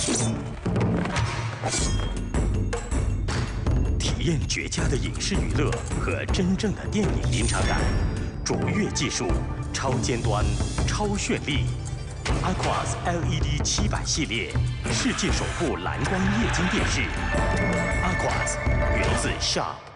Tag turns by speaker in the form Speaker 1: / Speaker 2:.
Speaker 1: 体验绝佳的影视娱乐和真正的电影临场感，卓越技术，超尖端，超绚丽。AQUOS LED 700系列，世界首部蓝光液晶电视。AQUOS源自 Sharp。